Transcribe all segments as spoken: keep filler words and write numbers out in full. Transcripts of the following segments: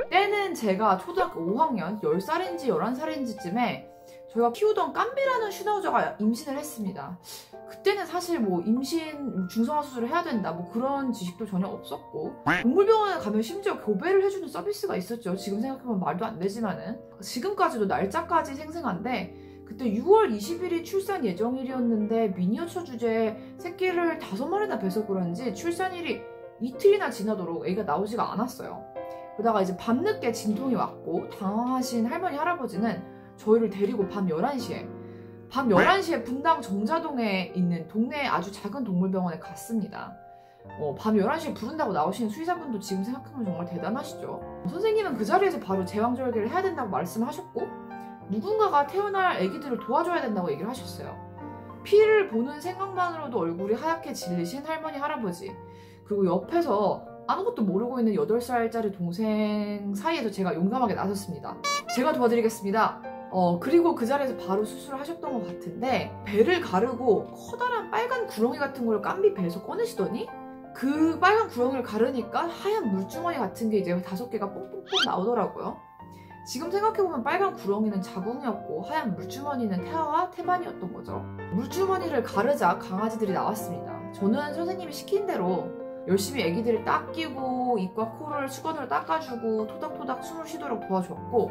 때는 제가 초등학교 오 학년, 열 살인지 열한 살인지쯤에 저희가 키우던 깜비라는 슈나우저가 임신을 했습니다. 그때는 사실 뭐 임신 중성화 수술을 해야 된다 뭐 그런 지식도 전혀 없었고, 동물병원에 가면 심지어 교배를 해주는 서비스가 있었죠. 지금 생각해보면 말도 안 되지만은. 지금까지도 날짜까지 생생한데, 그때 유월 이십일이 출산 예정일이었는데 미니어처 주제에 새끼를 다섯 마리나 뵈서 그런지 출산일이 이틀이나 지나도록 애가 나오지가 않았어요. 그러다가 이제 밤늦게 진통이 왔고 당황하신 할머니 할아버지는 저희를 데리고 밤 열한 시에 밤 열한 시에 분당 정자동에 있는 동네 아주 작은 동물병원에 갔습니다. 어, 밤 열한 시에 부른다고 나오시는 수의사분도 지금 생각하면 정말 대단하시죠. 선생님은 그 자리에서 바로 제왕절개를 해야 된다고 말씀하셨고, 누군가가 태어날 아기들을 도와줘야 된다고 얘기를 하셨어요. 피를 보는 생각만으로도 얼굴이 하얗게 질리신 할머니 할아버지, 그리고 옆에서 아무것도 모르고 있는 여덟 살짜리 동생 사이에서 제가 용감하게 나섰습니다. 제가 도와드리겠습니다. 어 그리고 그 자리에서 바로 수술을 하셨던 것 같은데, 배를 가르고 커다란 빨간 구렁이 같은 걸 깜비 배에서 꺼내시더니 그 빨간 구렁이를 가르니까 하얀 물주머니 같은 게 이제 다섯 개가 뽕뽕뽕 나오더라고요. 지금 생각해보면 빨간 구렁이는 자궁이었고 하얀 물주머니는 태아와 태반이었던 거죠. 물주머니를 가르자 강아지들이 나왔습니다. 저는 선생님이 시킨 대로 열심히 애기들을 닦이고 입과 코를 수건으로 닦아주고 토닥토닥 숨을 쉬도록 도와줬고,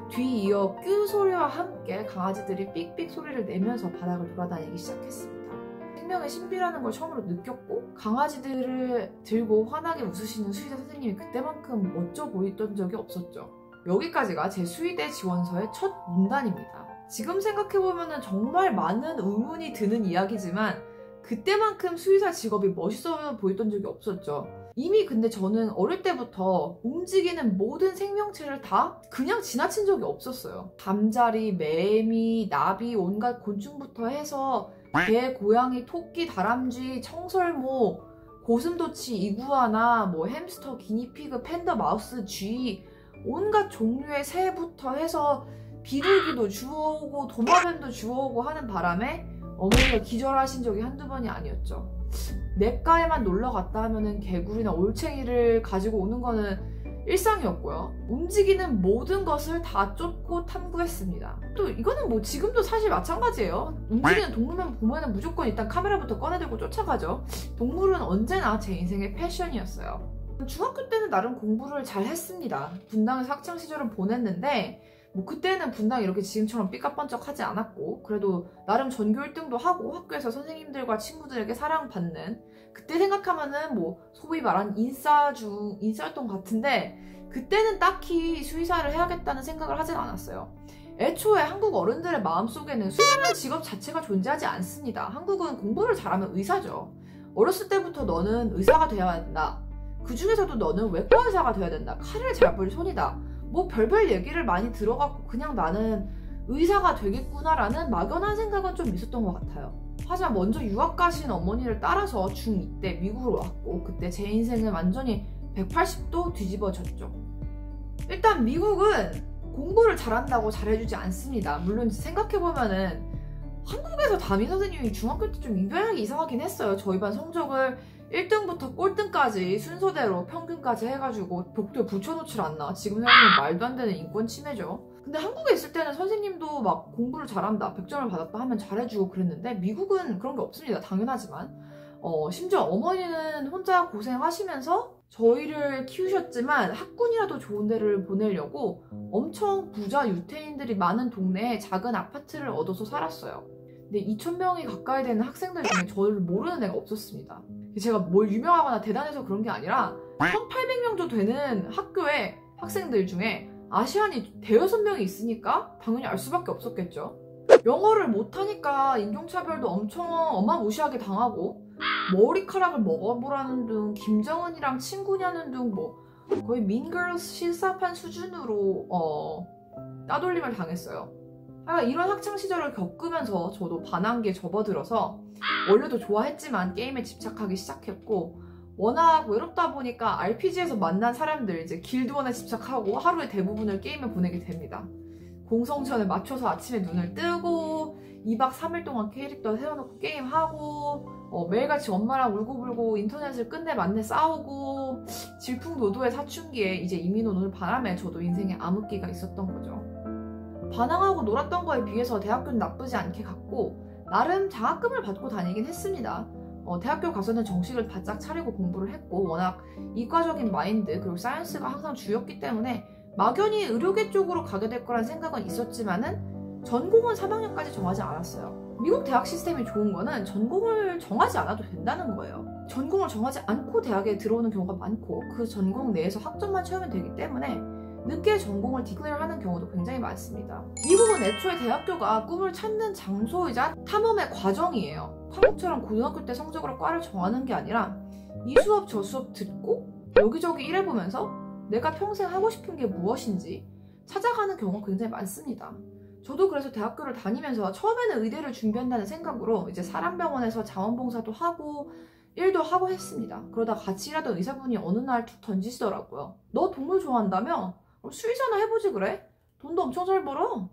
뒤이어 뀨 소리와 함께 강아지들이 삑삑 소리를 내면서 바닥을 돌아다니기 시작했습니다. 생명의 신비라는 걸 처음으로 느꼈고, 강아지들을 들고 환하게 웃으시는 수의사 선생님이 그때만큼 멋져 보였던 적이 없었죠. 여기까지가 제 수의대 지원서의 첫 문단입니다. 지금 생각해보면 정말 많은 의문이 드는 이야기지만 그때만큼 수의사 직업이 멋있어 보였던 적이 없었죠. 이미 근데 저는 어릴 때부터 움직이는 모든 생명체를 다 그냥 지나친 적이 없었어요. 잠자리, 매미, 나비, 온갖 곤충부터 해서 개, 고양이, 토끼, 다람쥐, 청설모, 고슴도치, 이구아나, 뭐 햄스터, 기니피그, 팬더, 마우스, 쥐, 온갖 종류의 새부터 해서 비둘기도 주워오고 도마뱀도 주워오고 하는 바람에 어머니가 기절하신 적이 한두 번이 아니었죠. 냇가에만 놀러 갔다 하면은 개구리나 올챙이를 가지고 오는 거는 일상이었고요. 움직이는 모든 것을 다 쫓고 탐구했습니다. 또 이거는 뭐 지금도 사실 마찬가지예요. 움직이는 동물만 보면은 무조건 일단 카메라부터 꺼내들고 쫓아가죠. 동물은 언제나 제 인생의 패션이었어요. 중학교 때는 나름 공부를 잘 했습니다. 분당에서 학창시절을 보냈는데 뭐 그때는 분당이 이렇게 지금처럼 삐까뻔쩍하지 않았고, 그래도 나름 전교 일 등도 하고 학교에서 선생님들과 친구들에게 사랑받는, 그때 생각하면은 뭐 소위 말한 인싸 중 인싸였던 것 같은데, 그때는 딱히 수의사를 해야겠다는 생각을 하진 않았어요. 애초에 한국 어른들의 마음속에는 수의사라는 직업 자체가 존재하지 않습니다. 한국은 공부를 잘하면 의사죠. 어렸을 때부터 너는 의사가 돼야 한다. 그 중에서도 너는 외과 의사가 돼야 된다. 칼을 잘 볼 손이다. 뭐 별별 얘기를 많이 들어갖고 그냥 나는 의사가 되겠구나라는 막연한 생각은 좀 있었던 것 같아요. 하지만 먼저 유학 가신 어머니를 따라서 중이 때 미국으로 왔고, 그때 제 인생은 완전히 백팔십 도 뒤집어졌죠. 일단 미국은 공부를 잘한다고 잘해주지 않습니다. 물론 생각해보면은 한국에서 담임 선생님이 중학교 때 좀 유별나게 이상하긴 했어요. 저희 반 성적을 일 등부터 꼴등까지 순서대로 평균까지 해가지고 벽돌 붙여놓질 않나. 지금 생각하면 말도 안 되는 인권 침해죠. 근데 한국에 있을 때는 선생님도 막 공부를 잘한다, 백 점을 받았다 하면 잘해주고 그랬는데, 미국은 그런 게 없습니다. 당연하지만. 어, 심지어 어머니는 혼자 고생하시면서 저희를 키우셨지만 학군이라도 좋은 데를 보내려고 엄청 부자 유태인들이 많은 동네에 작은 아파트를 얻어서 살았어요. 근데 이천 명이 가까이 되는 학생들 중에 저를 모르는 애가 없었습니다. 제가 뭘 유명하거나 대단해서 그런 게 아니라 천팔백 명 정도 되는 학교에 학생들 중에 아시안이 대여섯 명이 있으니까 당연히 알 수밖에 없었겠죠. 영어를 못하니까 인종차별도 엄청 어마무시하게 당하고, 머리카락을 먹어보라는 등 김정은이랑 친구냐는 등 뭐 거의 민걸스 실사판 수준으로 어, 따돌림을 당했어요. 하여간 이런 학창시절을 겪으면서 저도 반항기에 접어들어서 원래도 좋아했지만 게임에 집착하기 시작했고, 워낙 외롭다 보니까 알피지에서 만난 사람들 이제 길드원에 집착하고 하루의 대부분을 게임에 보내게 됩니다. 공성전에 맞춰서 아침에 눈을 뜨고 이 박 삼 일 동안 캐릭터 세워놓고 게임하고 어, 매일같이 엄마랑 울고불고 인터넷을 끝내 만내 싸우고 질풍노도의 사춘기에 이제 이민 오는 바람에 저도 인생에 암흑기가 있었던 거죠. 반항하고 놀았던 거에 비해서 대학교는 나쁘지 않게 갔고 나름 장학금을 받고 다니긴 했습니다. 어, 대학교 가서는 정식을 바짝 차리고 공부를 했고 워낙 이과적인 마인드 그리고 사이언스가 항상 주였기 때문에 막연히 의료계 쪽으로 가게 될 거란 생각은 있었지만은 전공은 삼 학년까지 정하지 않았어요. 미국 대학 시스템이 좋은 거는 전공을 정하지 않아도 된다는 거예요. 전공을 정하지 않고 대학에 들어오는 경우가 많고 그 전공 내에서 학점만 채우면 되기 때문에 늦게 전공을 디클레어하는 경우도 굉장히 많습니다. 미국은 애초에 대학교가 꿈을 찾는 장소이자 탐험의 과정이에요. 한국처럼 고등학교 때 성적으로 과를 정하는 게 아니라 이 수업 저 수업 듣고 여기저기 일해보면서 내가 평생 하고 싶은 게 무엇인지 찾아가는 경우가 굉장히 많습니다. 저도 그래서 대학교를 다니면서 처음에는 의대를 준비한다는 생각으로 이제 사람병원에서 자원봉사도 하고 일도 하고 했습니다. 그러다 같이 일하던 의사분이 어느 날 툭 던지시더라고요. 너 동물 좋아한다며? 수의사나 해보지 그래? 돈도 엄청 잘 벌어.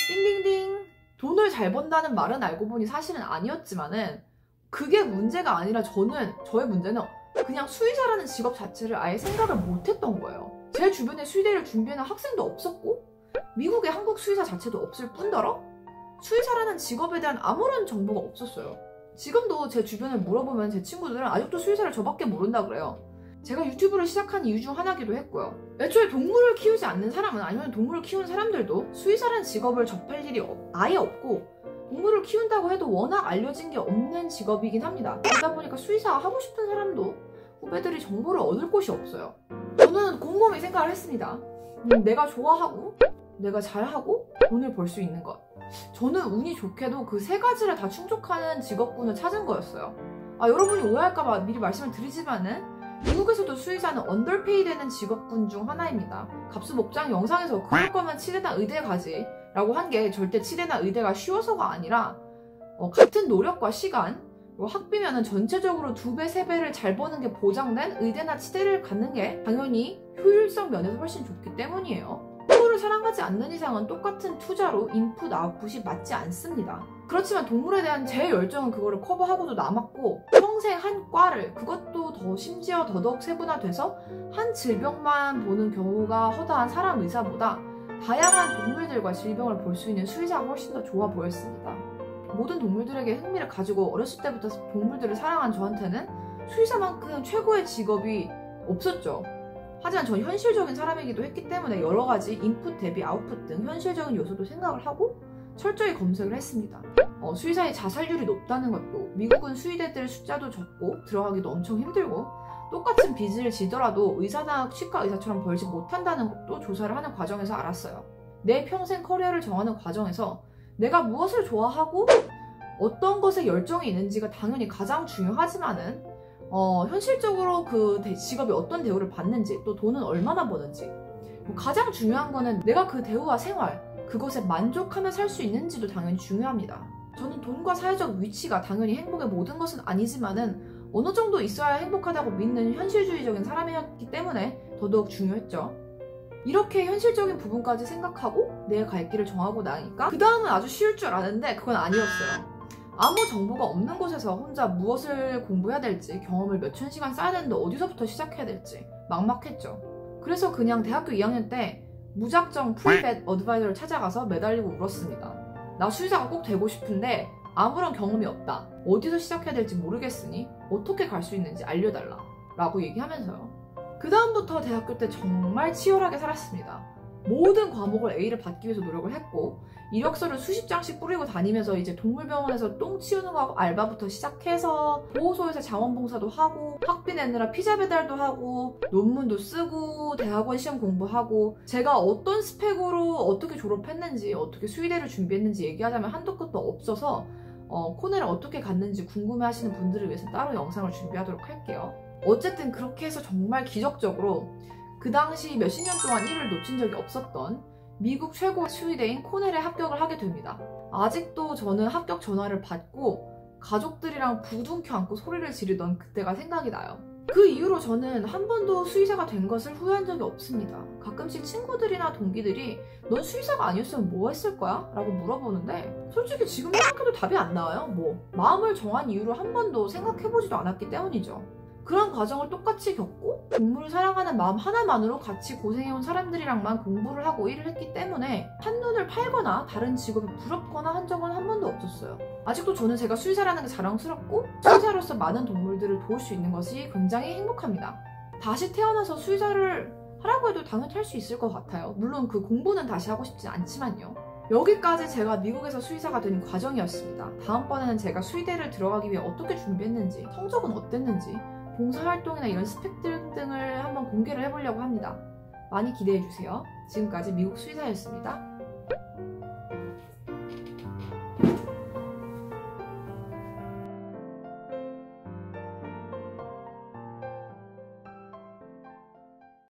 띵띵띵. 돈을 잘 번다는 말은 알고 보니 사실은 아니었지만은 그게 문제가 아니라 저는 저의 문제는 그냥 수의사라는 직업 자체를 아예 생각을 못했던 거예요. 제 주변에 수의대를 준비하는 학생도 없었고 미국에 한국 수의사 자체도 없을 뿐더러 수의사라는 직업에 대한 아무런 정보가 없었어요. 지금도 제 주변에 물어보면 제 친구들은 아직도 수의사를 저밖에 모른다 그래요. 제가 유튜브를 시작한 이유 중 하나기도 했고요. 애초에 동물을 키우지 않는 사람은 아니면 동물을 키우는 사람들도 수의사라는 직업을 접할 일이 아예 없고 동물을 키운다고 해도 워낙 알려진 게 없는 직업이긴 합니다. 그러다 보니까 수의사 하고 싶은 사람도 후배들이 정보를 얻을 곳이 없어요. 저는 곰곰이 생각을 했습니다. 음, 내가 좋아하고 내가 잘하고 돈을 벌 수 있는 것. 저는 운이 좋게도 그 세 가지를 다 충족하는 직업군을 찾은 거였어요. 아, 여러분이 오해할까봐 미리 말씀을 드리지만은 미국에서도 수의사는 언더페이 되는 직업군 중 하나입니다. 갑수목장 영상에서 그럴 거면 치대나 의대 가지 라고 한 게 절대 치대나 의대가 쉬워서가 아니라 어, 같은 노력과 시간 학비면은 전체적으로 두 배, 세 배를 잘 버는 게 보장된 의대나 치대를 갖는 게 당연히 효율성 면에서 훨씬 좋기 때문이에요. 동물을 사랑하지 않는 이상은 똑같은 투자로 인풋, 아웃풋이 맞지 않습니다. 그렇지만 동물에 대한 제 열정은 그거를 커버하고도 남았고 평생 한 과를 그것도 더 심지어 더더욱 세분화돼서 한 질병만 보는 경우가 허다한 사람 의사보다 다양한 동물들과 질병을 볼 수 있는 수의사가 훨씬 더 좋아 보였습니다. 모든 동물들에게 흥미를 가지고 어렸을 때부터 동물들을 사랑한 저한테는 수의사만큼 최고의 직업이 없었죠. 하지만 전 현실적인 사람이기도 했기 때문에 여러 가지 인풋 대비 아웃풋 등 현실적인 요소도 생각을 하고 철저히 검색을 했습니다. 어, 수의사의 자살률이 높다는 것도 미국은 수의대들 숫자도 적고 들어가기도 엄청 힘들고 똑같은 빚을 지더라도 의사나 치과 의사처럼 벌지 못한다는 것도 조사를 하는 과정에서 알았어요. 내 평생 커리어를 정하는 과정에서 내가 무엇을 좋아하고 어떤 것에 열정이 있는지가 당연히 가장 중요하지만은 어, 현실적으로 그 대, 직업이 어떤 대우를 받는지 또 돈은 얼마나 버는지 가장 중요한 거는 내가 그 대우와 생활 그것에 만족하며 살 수 있는지도 당연히 중요합니다. 저는 돈과 사회적 위치가 당연히 행복의 모든 것은 아니지만은 어느 정도 있어야 행복하다고 믿는 현실주의적인 사람이었기 때문에 더더욱 중요했죠. 이렇게 현실적인 부분까지 생각하고 내 갈 길을 정하고 나니까 그 다음은 아주 쉬울 줄 아는데 그건 아니었어요. 아무 정보가 없는 곳에서 혼자 무엇을 공부해야 될지 경험을 몇천 시간 쌓아야 되는데 어디서부터 시작해야 될지 막막했죠. 그래서 그냥 대학교 이 학년 때 무작정 프리벳 어드바이저를 찾아가서 매달리고 울었습니다. 나 수의사가 꼭 되고 싶은데 아무런 경험이 없다. 어디서 시작해야 될지 모르겠으니 어떻게 갈 수 있는지 알려달라 라고 얘기하면서요. 그 다음부터 대학교 때 정말 치열하게 살았습니다. 모든 과목을 A를 받기 위해서 노력을 했고 이력서를 수십 장씩 뿌리고 다니면서 이제 동물병원에서 똥 치우는 거 알바부터 시작해서 보호소에서 자원봉사도 하고 학비 내느라 피자 배달도 하고 논문도 쓰고 대학원 시험 공부하고 제가 어떤 스펙으로 어떻게 졸업했는지 어떻게 수의대를 준비했는지 얘기하자면 한도 끝도 없어서 어, 코넬을 어떻게 갔는지 궁금해하시는 분들을 위해서 따로 영상을 준비하도록 할게요. 어쨌든 그렇게 해서 정말 기적적으로 그 당시 몇십 년 동안 일을 놓친 적이 없었던 미국 최고 수의대인 코넬에 합격을 하게 됩니다. 아직도 저는 합격 전화를 받고 가족들이랑 부둥켜 안고 소리를 지르던 그때가 생각이 나요. 그 이후로 저는 한 번도 수의사가 된 것을 후회한 적이 없습니다. 가끔씩 친구들이나 동기들이 넌 수의사가 아니었으면 뭐 했을 거야? 라고 물어보는데 솔직히 지금 생각해도 답이 안 나와요. 뭐 마음을 정한 이유로 한 번도 생각해보지도 않았기 때문이죠. 그런 과정을 똑같이 겪고 공부를 사랑하는 마음 하나만으로 같이 고생해온 사람들이랑만 공부를 하고 일을 했기 때문에 한눈을 팔거나 다른 직업에 부럽거나 한 적은 한 번도 없었어요. 아직도 저는 제가 수의사라는 게 자랑스럽고 수의사로서 많은 동물들을 도울 수 있는 것이 굉장히 행복합니다. 다시 태어나서 수의사를 하라고 해도 당연히 할 수 있을 것 같아요. 물론 그 공부는 다시 하고 싶진 않지만요. 여기까지 제가 미국에서 수의사가 되는 과정이었습니다. 다음번에는 제가 수의대를 들어가기 위해 어떻게 준비했는지, 성적은 어땠는지, 봉사활동이나 이런 스펙들 등을 한번 공개를 해보려고 합니다. 많이 기대해주세요. 지금까지 미국 수의사였습니다.